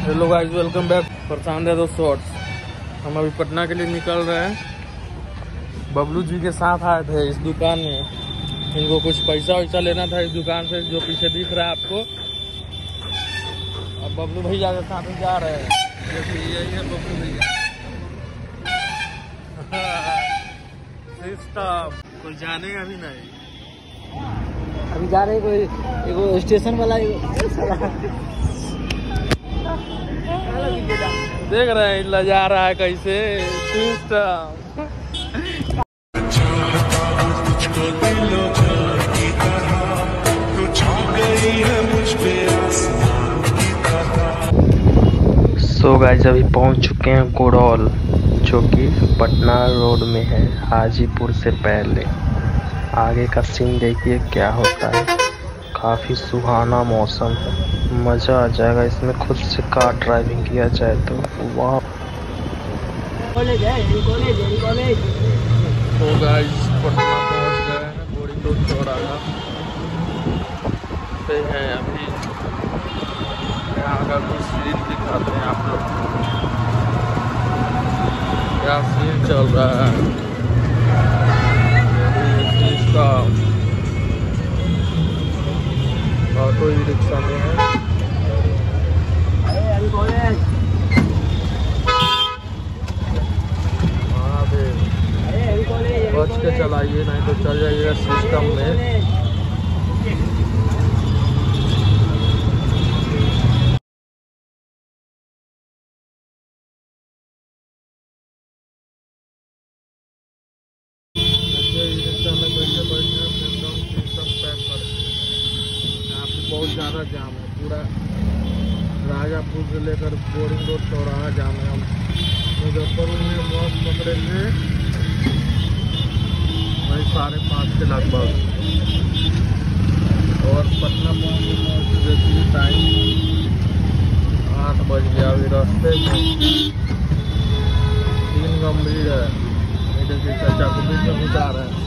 Hello guys, welcome back Prashant Yadav shorts. हम अभी पटना के लिए निकल रहे हैं। बबलू जी के साथ आए थे इस दुकान में। इनको कुछ पैसा वैसा लेना था इस दुकान से, जो पीछे दिख रहा है आपको। अब बबलू भैया के साथ जा रहे हैं। देखिए यही है बबलू भैया। सिस्टम कोई जानेगा भी नहीं। अभी जा रहे कोई एगो स्टेशन वाला देख रहे हैं लजा रहा है कैसे सिस्टम। सो गाइस अभी पहुंच चुके हैं गुड़ौल, जो कि पटना रोड में है, हाजीपुर से पहले। आगे का सीन देखिए क्या होता है। काफ़ी सुहाना मौसम है, मज़ा आ जाएगा इसमें खुद से कार ड्राइविंग किया जाए तो। वाह। कॉलेज है, कॉलेज। तो गाइस पटना पहुंच गए हैं, बोरिंग रोड चौराहा पे हैं अभी। यहाँ का कुछ सीन दिखाते हैं आप लोग, क्या सीन चल रहा है। इसका ऑटो ई रिक्शा में है। बच के चलाइए, नहीं तो चल जाइएगा सिस्टम में। बहुत ज़्यादा जाम है, पूरा राजापुर से लेकर बोरिंग रोड चौराहा जाम है। हम मुजफ्फरपुर में बस पकड़ेंगे वही 5:30 के लगभग, और पटना पहुँच देखिए टाइम 8 बज गया। अभी रास्ते में सीन गंभीर है। देखिए चाचा को बीच में घुसा रहे हैं।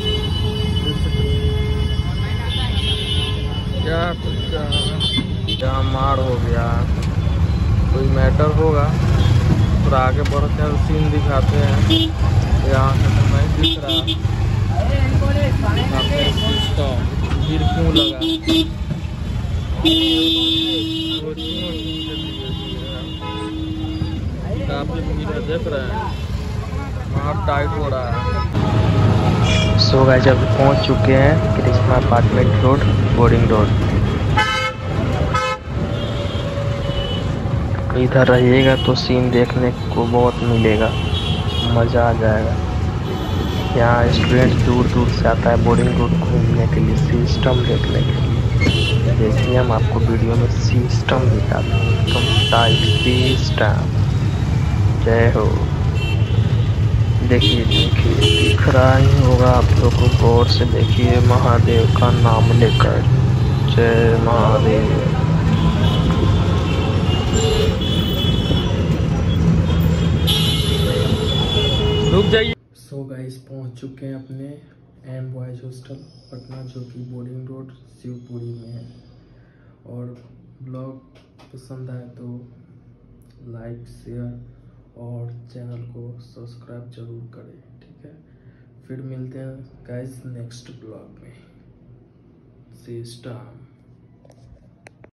क्या मार हो गया, कोई मैटर होगा। तो आगे बढ़ते हैं, सीन दिखाते हैं। यहाँ से तो नहीं दिख रहा फिर क्यों लगा। काफी भीड़ है, देख रहे हैं, वहाँ टाइट हो रहा है। सो गाइस जब पहुँच चुके हैं Krishna apartment road, boring road. इधर रहिएगा तो सीन देखने को बहुत मिलेगा, मज़ा आ जाएगा। यहाँ स्टूडेंट दूर दूर से आता है बोरिंग रोड घूमने के लिए, सिस्टम देखने के लिए। देखिए हम आपको वीडियो में सिस्टम दिखाते हैं, एकदम टाइट सिस्टम। जय हो। देखिए दिख रहा ही होगा आप लोग को, गौर से देखिए। महादेव का नाम लेकर, जय महादेव। रुक जाइए। सो गाइस पहुंच चुके हैं अपने एम बॉयज हॉस्टल पटना, जो कि बोरिंग रोड शिवपुरी में है। और ब्लॉग पसंद आए तो लाइक शेयर और चैनल को सब्सक्राइब जरूर करें, ठीक है। फिर मिलते हैं गाइस नेक्स्ट ब्लॉग में। सिस्टम।